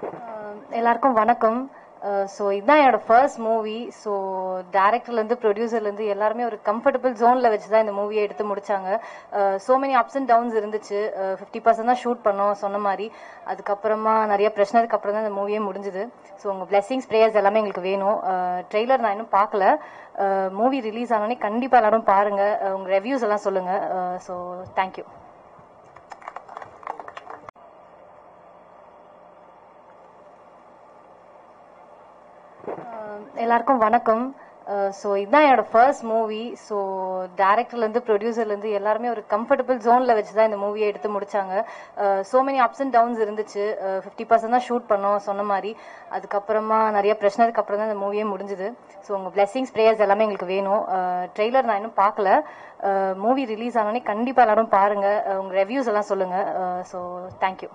எல்லாருக்கும் வணக்கம். ஸோ இதுதான் என்னோட ஃபர்ஸ்ட் மூவி. ஸோ டேரக்டர்லேருந்து ப்ரொடியூசர்லேருந்து எல்லாருமே ஒரு கம்ஃபர்டபுள் ஜோனில் வச்சு தான் இந்த மூவியை எடுத்து முடித்தாங்க. So many ups and downs இருந்துச்சு. 50% தான் ஷூட் பண்ணோம் சொன்ன மாதிரி. அதுக்கப்புறமா நிறைய பிரச்சனைக்கு அப்புறம் தான் இந்த மூவியே முடிஞ்சுது. ஸோ உங்கள் பிளெஸிங்ஸ் ப்ரேயர்ஸ் எல்லாமே எங்களுக்கு வேணும். ட்ரெய்லர் நான் இன்னும் பார்க்கல. மூவி ரிலீஸ் ஆனோடனே கண்டிப்பாக எல்லாரும் பாருங்கள். உங்கள் ரிவ்யூஸ் எல்லாம் சொல்லுங்கள். So thank you. எல்லாருக்கும் வணக்கம். ஸோ இதுதான் என்னோட ஃபர்ஸ்ட் மூவி. ஸோ டேரக்டர்லேருந்து ப்ரொடியூசர்லேருந்து எல்லாருமே ஒரு கம்ஃபர்டபுள் ஜோனில் வச்சு தான் இந்த மூவியை எடுத்து முடித்தாங்க. So many ups and downs இருந்துச்சு. 50% தான் ஷூட் பண்ணோம் சொன்ன மாதிரி. அதுக்கப்புறமா நிறைய பிரச்சனைக்கு அப்புறம் தான் இந்த மூவியே முடிஞ்சுது. ஸோ உங்கள் பிளெஸிங்ஸ் ப்ரேயர்ஸ் எல்லாமே எங்களுக்கு வேணும். ட்ரெய்லர் நான் இன்னும் பார்க்கல. மூவி ரிலீஸ் ஆனோடனே கண்டிப்பாக எல்லாரும் பாருங்கள். உங்கள் ரிவ்யூஸ் எல்லாம் சொல்லுங்கள். So thank you.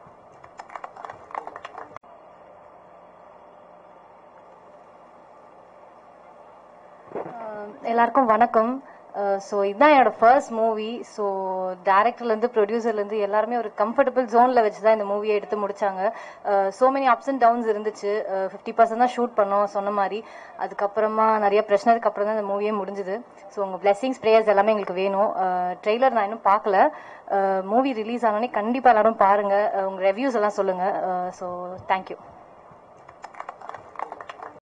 எல்லாருக்கும் வணக்கம். ஸோ இதுதான் என்னோட ஃபர்ஸ்ட் மூவி. ஸோ டேரக்டர்லேருந்து ப்ரொடியூசர்லேருந்து எல்லாருமே ஒரு கம்ஃபர்டபுள் ஜோனில் வச்சு தான் இந்த மூவியை எடுத்து முடித்தாங்க. So many ups and downs இருந்துச்சு. 50% தான் ஷூட் பண்ணோம் சொன்ன மாதிரி. அதுக்கப்புறமா நிறைய பிரச்சனைக்கு அப்புறம் தான் இந்த மூவியே முடிஞ்சுது. ஸோ உங்கள் பிளெஸிங்ஸ் ப்ரேயர்ஸ் எல்லாமே எங்களுக்கு வேணும். ட்ரெய்லர் நான் இன்னும் பார்க்கல. மூவி ரிலீஸ் ஆனோடனே கண்டிப்பாக எல்லாரும் பாருங்கள். உங்கள் ரிவ்யூஸ் எல்லாம் சொல்லுங்கள். So thank you.